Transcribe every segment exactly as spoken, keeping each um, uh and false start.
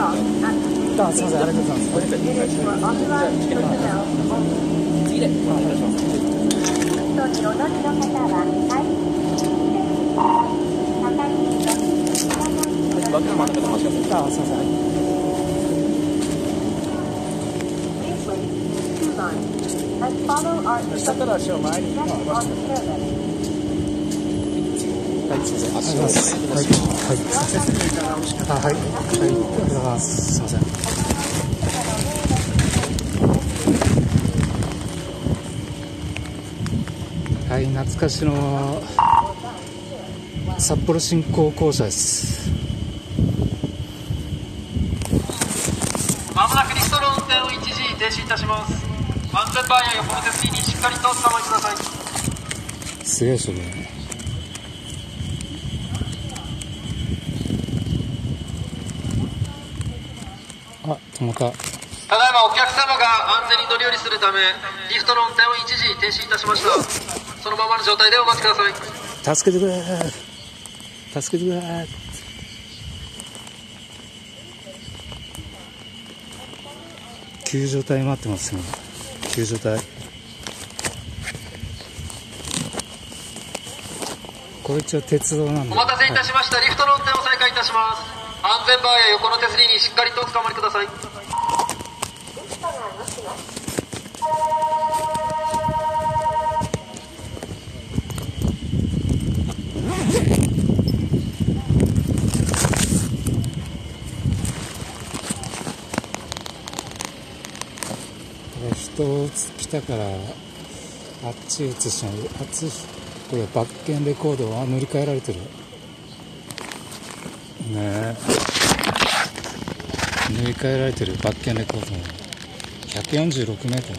あ、すいません、ありがとうございます。次でお願いします。バックの真ん中でお待ちください。あ、すいません。下から足を前に伸ばしてください。はい、すいません。ありがとうございます。はい、はい、あ、はい、はい、ありがとうございます。すいません。はい、懐かしの札幌新港校舎です。 まもなくリフトの運転を一時停止いたします。安全バーや横の手すりにしっかりとおつかまりください。 すげえでしょこれ。あ、止まった。 ただいまお客様が安全に乗り降りするためリフトの運転を一時停止いたしました。そのままの状態でお待ちください。 助けてくれ、助けてくれ。救助隊待ってますね。救助隊。これ一応鉄道なんで。 お待たせいたしました、はい、リフトの運転を再開いたします。安全バーや横の手すりにしっかりとおつかまりください。 人来たからあっち移しない。あっち、これバッケンレコードは塗り替えられてるね。え塗り替えられてるバッケンレコードひゃくよんじゅうろくメートル。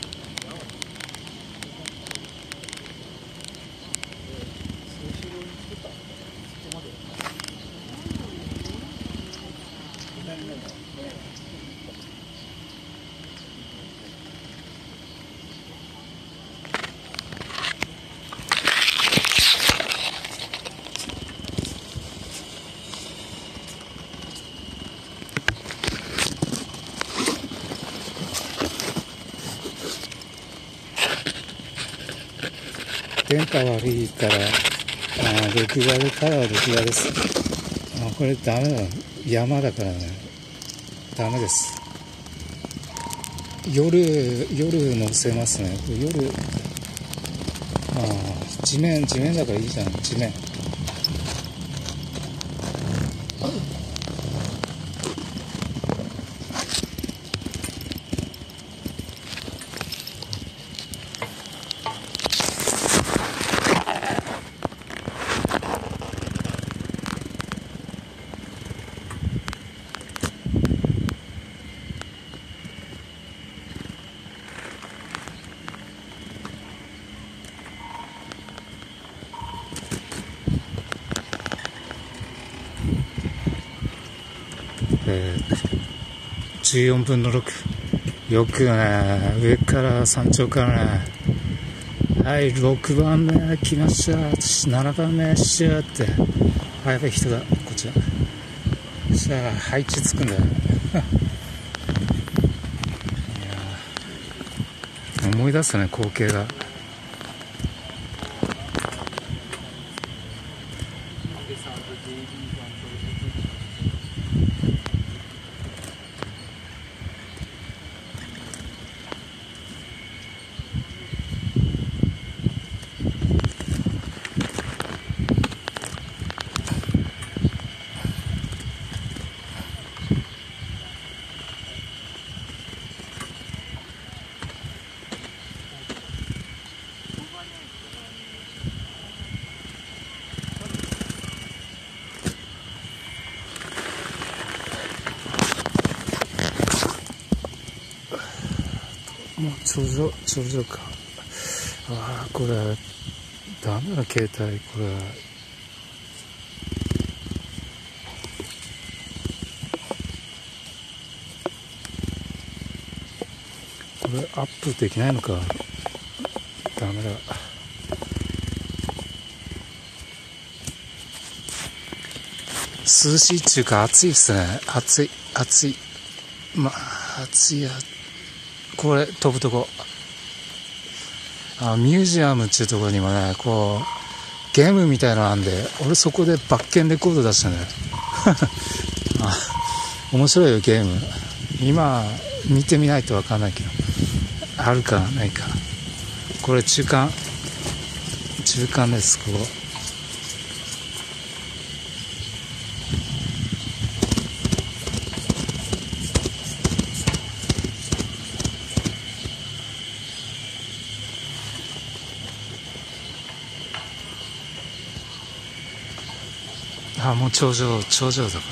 電波悪いから、あ録画で、ただ録画です。あこれダメだ。山だからね。ダメです。夜、夜乗せますね。夜、あ地面、地面だからいいじゃん、地面。えー、じゅうよんぶんのろく。よくね、上から山頂からね、はい、ろくばんめ来ました、ななばんめシューって、あ、やばい人だ、こちら。さあ、配置つくんだよ。いや思い出すね、光景が。もう頂上、頂上か。ああ、これ、ダメだ、携帯、これ。これ、アップできないのか。ダメだ。 涼しいっていうか暑いですね。暑い暑い、まあ暑いや。これ飛ぶとこ、あミュージアムっていうところにもね、こうゲームみたいなのあんで、俺そこでバッケンレコード出したねあ面白いよゲーム。今見てみないと分かんないけど、あるかないか。これ中間中間です。ここあもう頂上頂上だから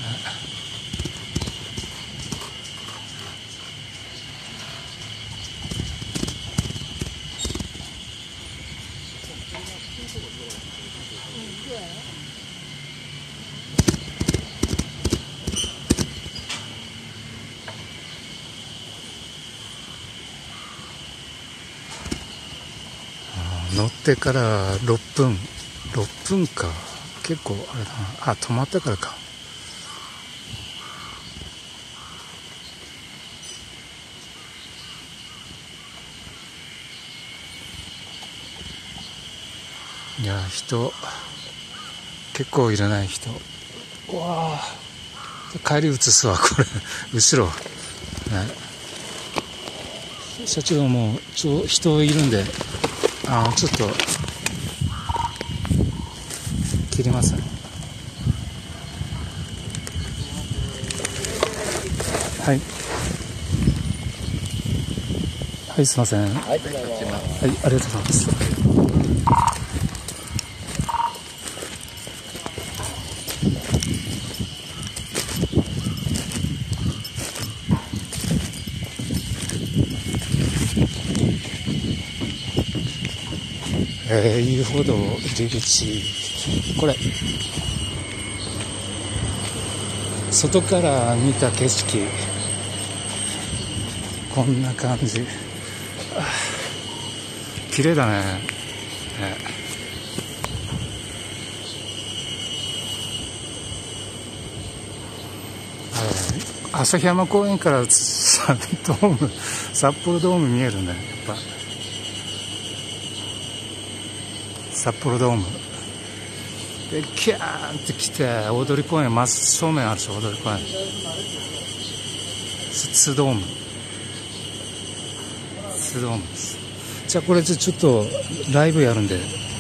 乗ってからろっぷんろっぷんか。結構あれだなあ、止まったからか。いや人結構いるね。人うわあ帰り映すわこれ後ろ、ね、社長もちょ人いるんで、あのちょっと切りますね。はいはい、すいません。はい、はい、ありがとうございます。えー、遊歩道入り口、これ外から見た景色こんな感じ。綺麗だね。ね旭山公園からさドーム札幌ドーム見えるんだよ。やっぱ札幌ドームでキャーンって来て、大通公園真正面あるでしょ。大通公園ツードームツードームです。じゃあこれちょっとライブやるんで